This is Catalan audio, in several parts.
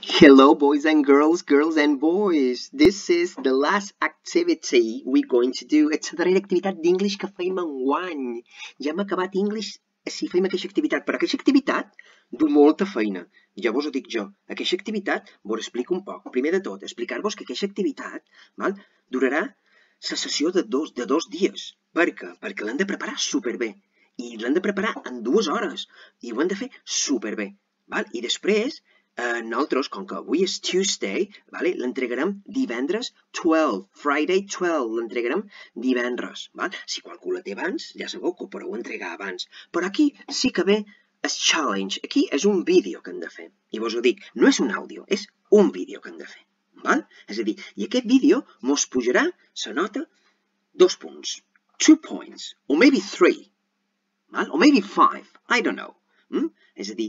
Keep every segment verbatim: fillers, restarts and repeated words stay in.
Hello, boys and girls, girls and boys. This is the last activity we're going to do. És la darrera activitat d'English que feim enguany. Ja hem acabat English si feim aquesta activitat, però aquesta activitat du molta feina. Ja vos ho dic jo. Aquesta activitat vos explico un poc. Primer de tot, explicar-vos que aquesta activitat val, durarà la sessió de dos, de dos dies. Per què? Perquè l'hem de preparar superbé. I l'hem de preparar en dues hores. I ho hem de fer superbé. Val? I després, eh, nosaltres, com que avui és Tuesday, vale, l'entregarem divendres twelve, Friday twelve, l'entregarem divendres. Val? Si qualcú la té abans, ja sabeu que ho podeu entregar abans. Però aquí sí que ve el challenge. Aquí és un vídeo que hem de fer. I vos ho dic, no és un àudio, és un vídeo que hem de fer. Val? És a dir, i aquest vídeo mos pujarà la nota dos punts, two points, or maybe three, val? Or maybe five, I don't know. Mm? És a dir,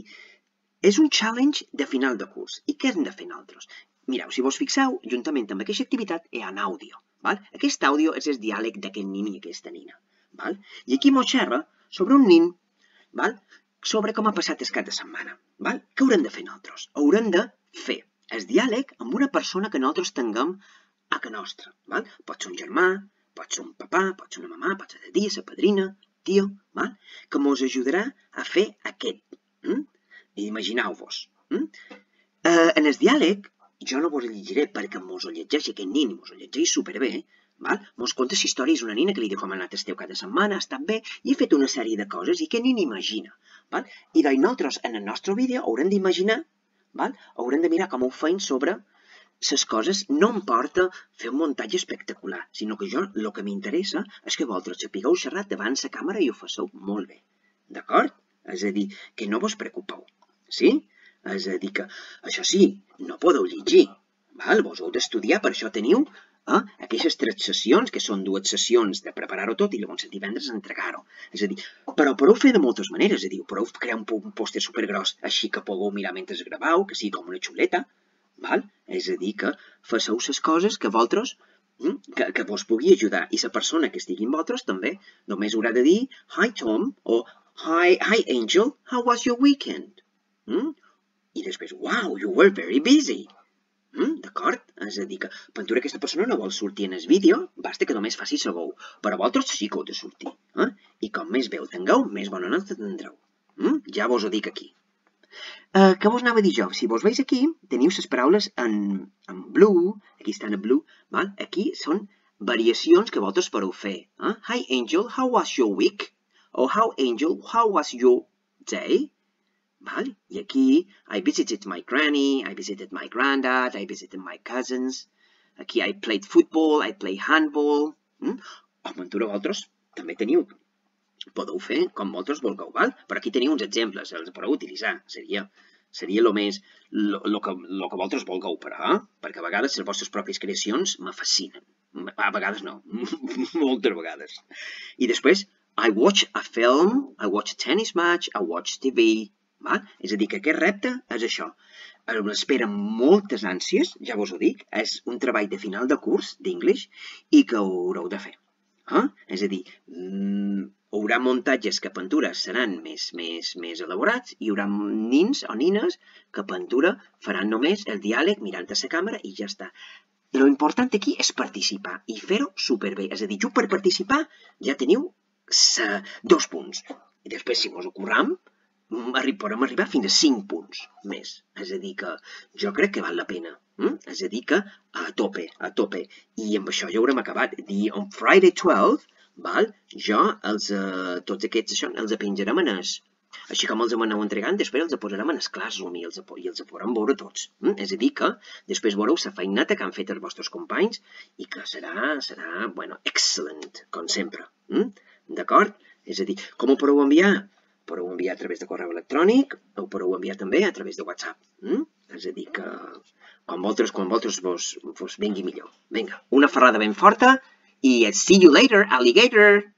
és un challenge de final de curs. I què hem de fer nosaltres? Mireu, si vos fixeu, juntament amb aquesta activitat hi ha un àudio. Val? Aquest àudio és el diàleg d'aquest nin i aquesta nina. Val? I aquí mos xerra sobre un nin, val? Sobre com ha passat el cap de setmana. Val? Què haurem de fer nosaltres? Haurem de fer el diàleg amb una persona que nosaltres tinguem a casa nostra. Val? Pot ser un germà, pot ser un papà, pot ser una mamà, pot ser la tia, la padrina, tio, val? Que mos ajudarà a fer aquest. Mm? Imagineu-vos. Mm? Uh, en el diàleg, jo no vos el llegiré perquè mos ho llegeix aquest nin i mos ho llegeix superbé. Val? Mos conta la història, és una nina que li diu com ha anat el teu cap de setmana, ha estat bé, i he fet una sèrie de coses i aquest nin imagina. Val? I doncs nosaltres, en el nostre vídeo, haurem d'imaginar, val? Haurem de mirar com ho feim sobre les coses. No em porta fer un muntatge espectacular, sinó que jo el que m'interessa és que vosaltres sapigueu xerrar davant la càmera i ho faceu molt bé. D'acord? És a dir, que no vos preocupeu. Sí? És a dir que, això sí, no podeu llegir. Val? Vos heu d'estudiar, per això teniu eh, aquestes tres sessions, que són dues sessions de preparar-ho tot i llavors el divendres entregar-ho. És a dir, però podeu fer de moltes maneres. És a dir, podeu crear un, un pòster supergros així que pugueu mirar mentre graveu, que sigui com una xuleta. Val? És a dir, que faceu les coses que vosaltres, mm, que, que vos pugui ajudar. I la persona que estigui amb vosaltres també només haurà de dir Hi Tom o Hi, hi Angel, how was your weekend? Mm? I després, wow, you were very busy. Mm? D'acord? És a dir, que pentura aquesta persona no vol sortir en el vídeo, basta que només faci la veu. Però vosaltres sí que heu de sortir. Eh? I com més veu tingueu, més bona nota tindreu. Mm? Ja vos ho dic aquí. Uh, què vos anava a dir jo? Si vos veus aquí, teniu les paraules en, en blue, aquí estan en blue, val? Aquí són variacions que vosaltres podeu fer. Eh? Hi Angel, how was your week? O how Angel, how was your day? Val? I aquí, I visited my granny, I visited my granddad, I visited my cousins. Aquí, I played football, I played handball. Mm? O mentura vosaltres també teniu. Podeu fer com vosaltres vulgueu, val? Però aquí teniu uns exemples, els podeu utilitzar. Seria, seria lo més, lo, lo, que, lo que vosaltres vulgueu, però, eh? Perquè a vegades les vostres pròpies creacions me fascinen. A vegades no, moltes vegades. I després, I watch a film, I watch a tennis match, I watch T V. Val? És a dir, que aquest repte és això. M'esperen moltes ànsies, ja vos ho dic, és un treball de final de curs d'English i que ho haureu de fer. Eh? És a dir, mm, hi haurà muntatges que a pintura seran més, més, més elaborats i hi haurà nins o nines que a pintura faran només el diàleg mirant a la càmera i ja està. Lo important aquí és participar i fer-ho superbé. És a dir, jo per participar ja teniu sa, dos punts. I després, si vos ho curram, podem arribar fins a cinc punts més. És a dir, que jo crec que val la pena. Mm? És a dir, que a tope, a tope. I amb això ja haurem acabat. Dir, on Friday twelve, val? Jo els, uh, tots aquests això, els penjarem en es... Així com els hem anat entregant, després els posarem en el Classroom i els, i els podrem veure tots. Mm? És a dir, que després veureu la feineta que han fet els vostres companys i que serà, serà, bueno, excellent, com sempre. Mm? D'acord? És a dir, com ho podeu enviar? Podeu enviar a través de correu electrònic o podeu enviar també a través de WhatsApp. Mm? És a dir, que quan vosaltres, quan vosaltres vos, vos vingui millor. Vinga, una ferrada ben forta i see you later, alligator!